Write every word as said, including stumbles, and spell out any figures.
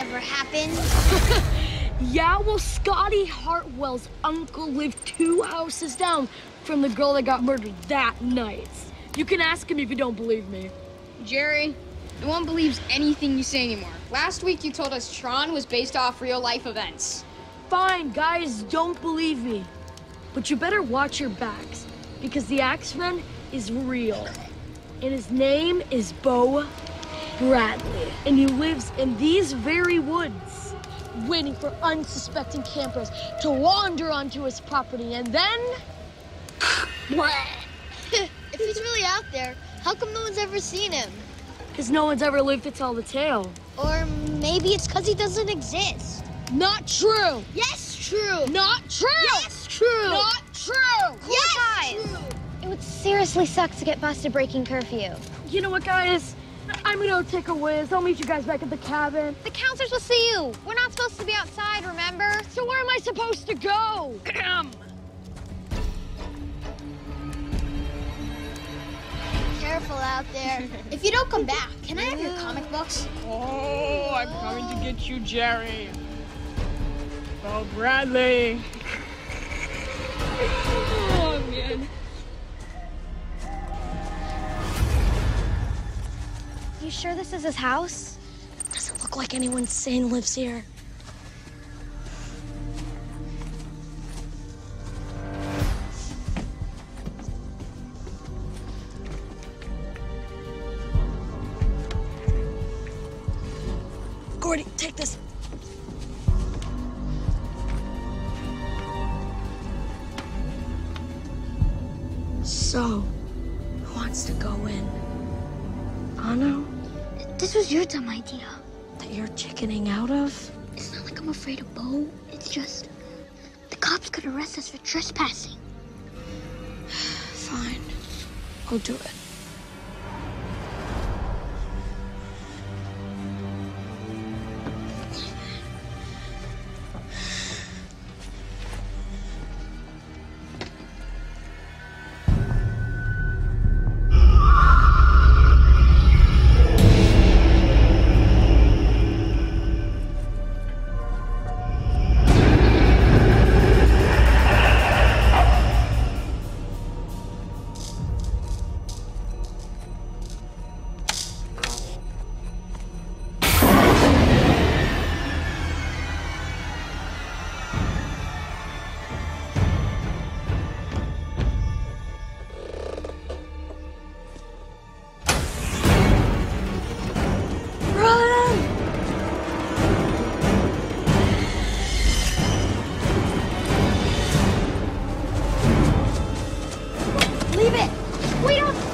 ever happened? Yeah, well, Scotty Hartwell's uncle lived two houses down from the girl that got murdered that night. You can ask him if you don't believe me. Jerry, no one believes anything you say anymore. Last week you told us Tron was based off real-life events. Fine, guys, don't believe me. But you better watch your backs, because the Axeman is real. And his name is Bo Bradley. And he lives in these very woods, waiting for unsuspecting campers to wander onto his property, and then... If he's really out there, how come no one's ever seen him? Because no one's ever lived to tell the tale. Or maybe it's because he doesn't exist. Not true! Yes, true! Not true! Yes, true! Not true! Yes, guys. true! It would seriously suck to get busted breaking curfew. You know what, guys? I'm gonna take a whiz. I'll meet you guys back at the cabin. The counselors will see you. We're not supposed to be outside, remember? So where am I supposed to go? Careful out there. If you don't come back, can I have your comic books? Oh, I'm coming to get you, Jerry. Bo Bradley. Oh, man. You sure this is his house? Doesn't look like anyone sane lives here. Gordy, take this. So, who wants to go in? Ano? This was your dumb idea. That you're chickening out of? It's not like I'm afraid of Bo. It's just the cops could arrest us for trespassing. Fine. I'll do it. Leave it! We don't